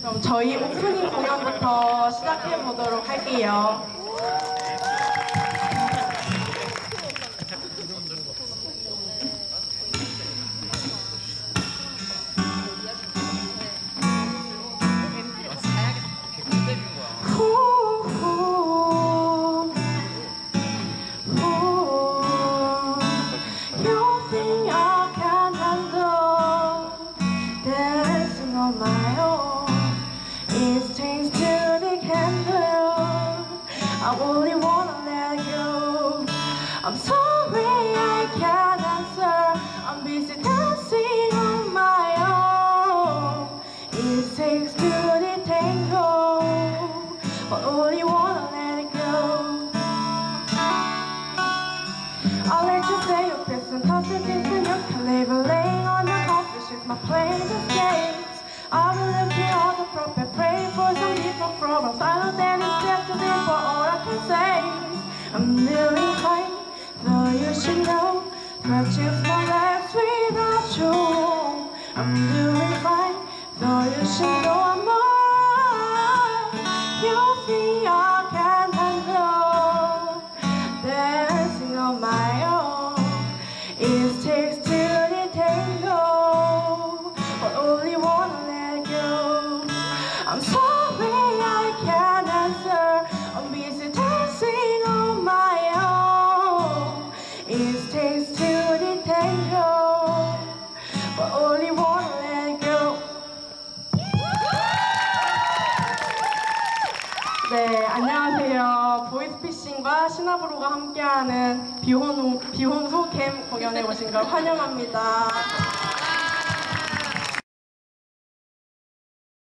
그럼 저희 오프닝 공연부터 시작해 보도록 할게요. I only wanna let go. I'm sorry I can't answer. I'm busy dancing on my own. It takes two to tango, but only wanna let it go. I'll let you say your bits and toss it into your caliber. Laying on the coffee sheets, my plane escapes. I've been looking all the prophet, praying for some different problems. I know that it's definitely for all I can say. I'm doing fine, though you should know. Touching my life without you. I'm doing fine, though you should know I'm alright. You think I can't handle dancing on my own. It takes two to tango, but only wanna let go. I'm sorry I can't answer. I'm busy dancing on my own. It takes two to tango, but only wanna let go. 네, 안녕하세요. 보이스피싱과 시나브로가 함께하는 비혼 후 캠 공연에 오신 걸 환영합니다.